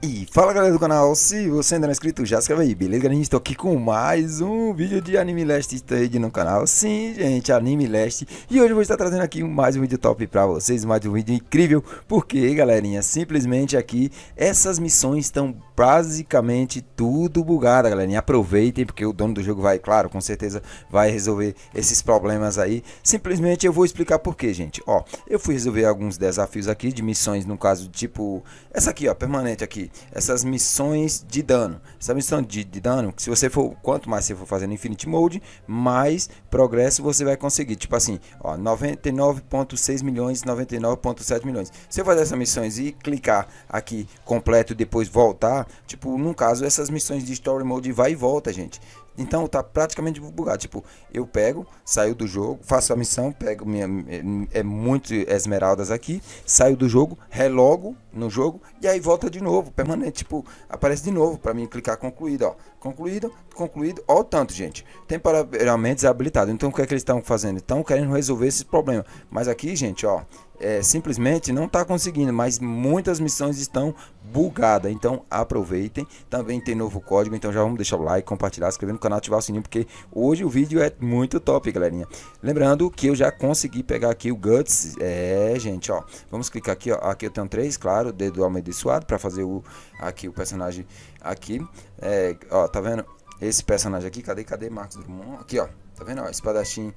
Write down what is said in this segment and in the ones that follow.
E fala galera do canal, se você ainda não é inscrito, já se inscreve aí, beleza galerinha? Estou aqui com mais um vídeo de Anime Last Stage no canal. Sim, gente, Anime Last. E hoje eu vou estar trazendo aqui mais um vídeo top pra vocês, mais um vídeo incrível. Porque galerinha, simplesmente aqui, essas missões estão basicamente tudo bugada, galerinha. Aproveitem, porque o dono do jogo vai, claro, com certeza vai resolver esses problemas aí. Simplesmente eu vou explicar por quê, gente. Ó, eu fui resolver alguns desafios aqui de missões, no caso, tipo, essa aqui, ó, permanente aqui. Essas missões de dano. Essa missão de dano, que se você for, quanto mais você for fazendo Infinite Mode, mais progresso você vai conseguir. Tipo assim, ó, 99,6 milhões, 99,7 milhões. Se eu fazer essas missões e clicar aqui completo e depois voltar, tipo, no caso, essas missões de Story Mode vai e volta, gente. Então tá praticamente bugado. Tipo, eu pego, saio do jogo, faço a missão, pego muito esmeraldas aqui, saio do jogo, relogo no jogo e aí volta de novo, permanente. Tipo, aparece de novo para mim clicar concluído, ó. Concluído, concluído, ó o tanto, gente. Temporariamente habilitado. Então o que é que eles estão fazendo? Estão querendo resolver esse problema. Mas aqui, gente, ó, simplesmente não está conseguindo, mas muitas missões estão bugadas, então aproveitem. Também tem novo código, então já vamos deixar o like, compartilhar, se inscrever no canal, ativar o sininho, porque hoje o vídeo é muito top, galerinha. Lembrando que eu já consegui pegar aqui o Guts, gente, ó, vamos clicar aqui, ó, aqui eu tenho 3, claro, dedo amaldiçoado para fazer aqui o personagem aqui, ó, tá vendo? Esse personagem aqui, cadê Marcos Drummond? Aqui, ó, tá vendo, ó, espadachim,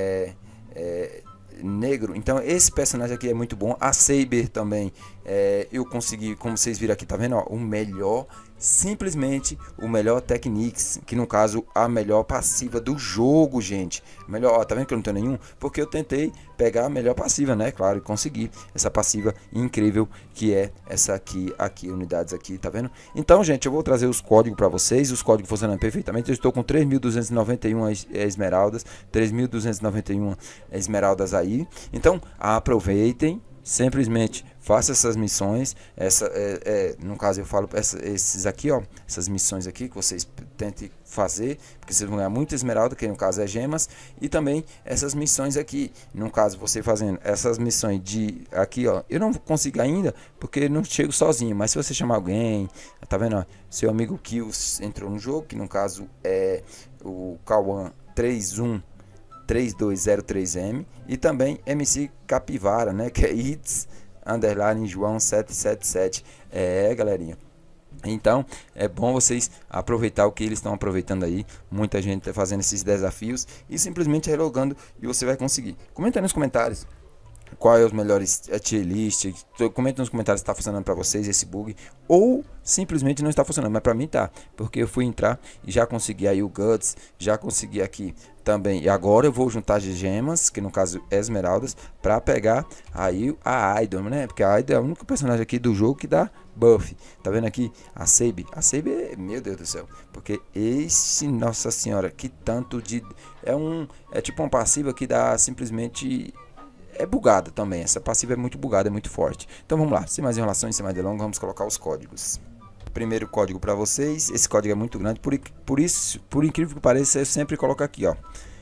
negro. Então esse personagem aqui é muito bom. A Saber também, eu consegui, como vocês viram aqui, tá vendo, ó, o melhor, simplesmente o melhor Techniques, que no caso a melhor passiva do jogo, gente. Melhor, ó, tá vendo que eu não tenho nenhum? Porque eu tentei pegar a melhor passiva, né, claro, e consegui essa passiva incrível, que é essa aqui, unidades aqui, tá vendo? Então, gente, eu vou trazer os códigos para vocês, os códigos funcionam perfeitamente. Eu estou com 3.291 esmeraldas, 3.291 esmeraldas aí. Então, aproveitem, simplesmente faça essas missões. No caso eu falo esses aqui, ó, essas missões aqui que vocês tentem fazer, porque vocês vão ganhar muita esmeralda, que no caso é gemas, e também essas missões aqui, no caso você fazendo essas missões de aqui, ó, eu não consigo ainda porque não chego sozinho, mas se você chamar alguém, tá vendo, ó, seu amigo Kills entrou no jogo, que no caso é o Kawan 3203M, e também MC Capivara, né, que é It's _ João 777. Galerinha, então é bom vocês aproveitar o que eles estão aproveitando aí. Muita gente tá fazendo esses desafios e simplesmente relogando, e você vai conseguir. Comenta aí nos comentários qual é os melhores tier list. Comenta nos comentários se está funcionando para vocês esse bug ou simplesmente não está funcionando, mas para mim tá, porque eu fui entrar e já consegui aí o Guts, já consegui aqui também, e agora eu vou juntar gemas, que no caso esmeraldas, para pegar aí a Idol, né, porque a Idol é o único personagem aqui do jogo que dá buff. Tá vendo aqui a Saber? A Saber, meu Deus do céu, porque esse, nossa senhora, que tanto de é tipo uma passiva que dá simplesmente, é bugada também. Essa passiva é muito bugada, é muito forte. Então vamos lá, sem mais enrolações, sem mais delongas, vamos colocar os códigos. Primeiro código para vocês. Esse código é muito grande, por incrível que pareça, eu sempre coloco aqui, ó.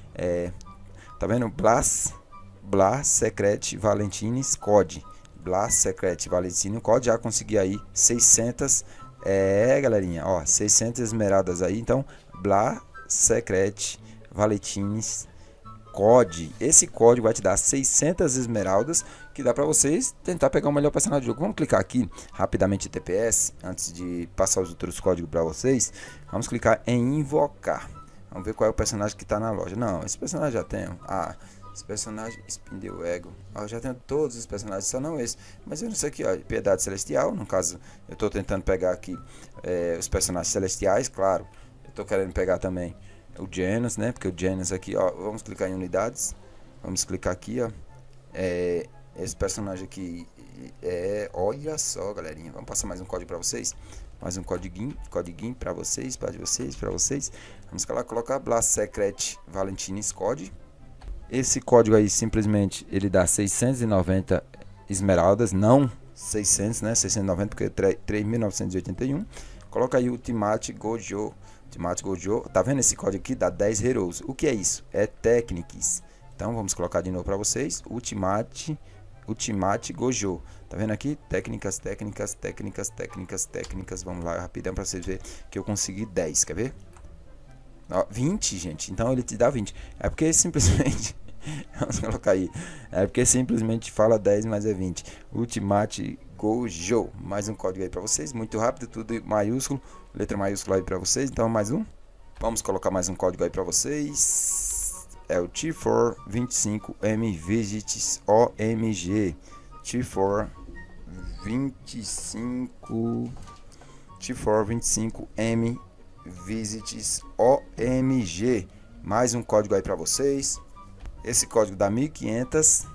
Tá vendo? Blas Secret Valentines Code. Blas Secret Valentine Code. Já consegui aí 600. Galerinha, ó, 600 esmeraldas aí. Então, Blas Secret Valentines Code. Esse código vai te dar 600 esmeraldas, que dá para vocês tentar pegar o melhor personagem do jogo. Vamos clicar aqui rapidamente em TPS, antes de passar os outros códigos para vocês. Vamos clicar em invocar. Vamos ver qual é o personagem que está na loja. Não, esse personagem já tenho. Esse personagem, Spin the Ego. Eu já tenho todos os personagens, só não esse. Mas eu não sei aqui, ó, Piedade Celestial. No caso, eu estou tentando pegar aqui os personagens celestiais, claro. Eu estou querendo pegar também o Genos, né? Porque o Genos aqui, ó, vamos clicar em unidades. Vamos clicar aqui, ó. Esse personagem aqui olha só, galerinha. Vamos passar mais um código para vocês. Mais um codiguinho para vocês, para vocês. Vamos colocar Blast Secret Valentines Code. Esse código aí simplesmente ele dá 690 esmeraldas, não 600, né? 690 porque é 3.981. Coloca aí Ultimate Gojo. Tá vendo esse código aqui? Dá 10 Heroes. O que é isso? É Techniques. Então vamos colocar de novo para vocês. Ultimate Ultimate Gojo. Tá vendo aqui? Técnicas, técnicas, técnicas, técnicas, técnicas. Vamos lá, rapidão pra vocês verem que eu consegui 10, quer ver? Ó, 20, gente. Então ele te dá 20. É porque simplesmente... Vamos colocar aí. É porque simplesmente fala 10, mas é 20. Ultimate Gojo. Mais um código aí pra vocês. Muito rápido, tudo em maiúsculo. Letra maiúscula aí pra vocês. Então mais um. Vamos colocar mais um código aí pra vocês. É o T425M Visits OMG. T425M Visits OMG. Mais um código aí pra vocês. Esse código dá 1500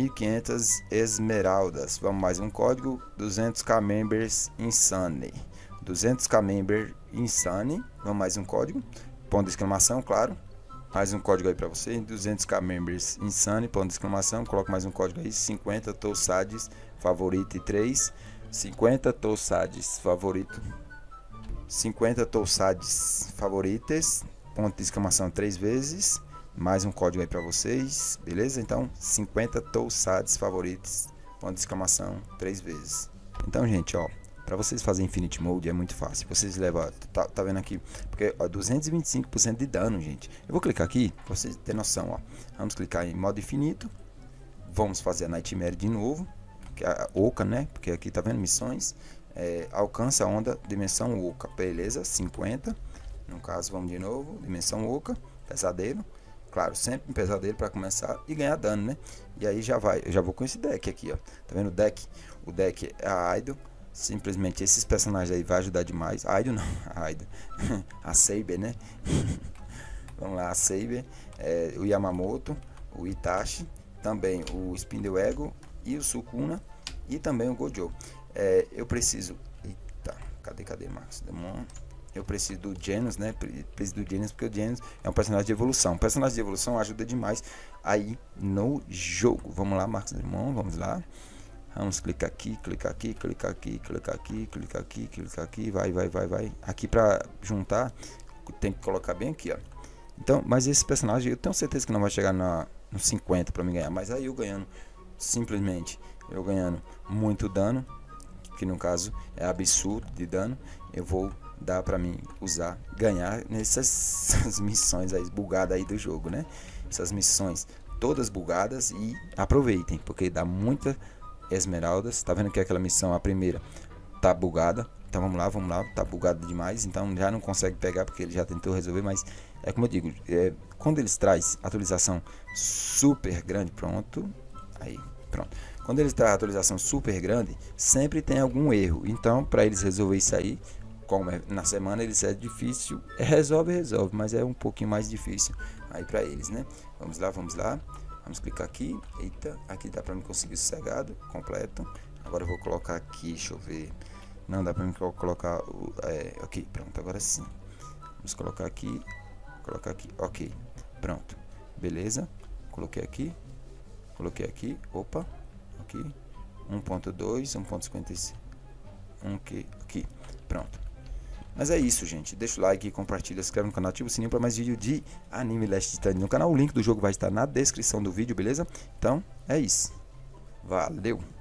esmeraldas. Vamos mais um código. 200k members insane. 200k member insane. Vamos mais um código. Ponto de exclamação, claro. Mais um código aí pra vocês. 200k members insane. Ponto de exclamação. Coloca mais um código aí. 50 tossades favorito e 3. 50 tossades favorito. 50 tossades favoritas. Ponto de exclamação 3 vezes. Mais um código aí pra vocês, beleza? Então, 50 tossades favoritos, ponto de exclamação 3 vezes. Então, gente, ó, pra vocês fazerem Infinite Mode é muito fácil. Vocês levam, tá vendo aqui? Porque, ó, 225% de dano, gente. Eu vou clicar aqui, pra vocês terem noção, ó. Vamos clicar em modo infinito. Vamos fazer a Nightmare de novo, que é a Oca, né? Porque aqui tá vendo missões. Alcança a onda, dimensão Oca, beleza? 50. No caso, vamos de novo, dimensão Oca, pesadelo. Claro, sempre um pesadelo para começar e ganhar dano, né? E aí já vai, eu já vou com esse deck aqui, ó. Tá vendo o deck? O deck é a Idol. Simplesmente esses personagens aí vai ajudar demais. A Idol não, a Idol. A Saber, né? Vamos lá, a Saber, o Yamamoto, o Itachi, também o Spindle Ego e o Sukuna e também o Gojo. Eu preciso... Eita, cadê Marcos Demon? Eu preciso do Genos, né? Preciso do Genos porque o Genos é um personagem de evolução. O personagem de evolução ajuda demais aí no jogo. Vamos lá, Marcos Demon, vamos lá. Vamos clicar aqui, clicar aqui, clicar aqui, clicar aqui, clicar aqui, clicar aqui, vai. Aqui pra juntar, tem que colocar bem aqui, ó. Então, mas esse personagem, eu tenho certeza que não vai chegar no 50 pra me ganhar. Mas aí eu ganhando, simplesmente, eu ganhando muito dano, que no caso é absurdo de dano, eu vou dar pra mim usar, ganhar nessas missões aí bugadas aí do jogo, né? Essas missões todas bugadas e aproveitem, porque dá muita esmeraldas. Tá vendo que aquela missão, a primeira, tá bugada. Então vamos lá, tá bugado demais, então já não consegue pegar porque ele já tentou resolver, mas é como eu digo, quando eles trazem atualização super grande, pronto, quando eles trazem atualização super grande, sempre tem algum erro. Então para eles resolver isso aí, como na semana eles é difícil, resolve, mas é um pouquinho mais difícil aí para eles, né? Vamos lá, vamos clicar aqui. Eita, aqui dá para mim conseguir sossegado, completo. Agora eu vou colocar aqui, deixa eu ver. Não dá para mim colocar ok, pronto, agora sim. Vamos colocar aqui, ok, pronto, beleza. Coloquei aqui, opa, aqui 1.2, 1.55, aqui, pronto. Mas é isso, gente. Deixa o like, compartilha, se inscreve no canal, ativa o sininho para mais vídeo de Anime Last Stand no canal. O link do jogo vai estar na descrição do vídeo, beleza? Então, é isso. Valeu!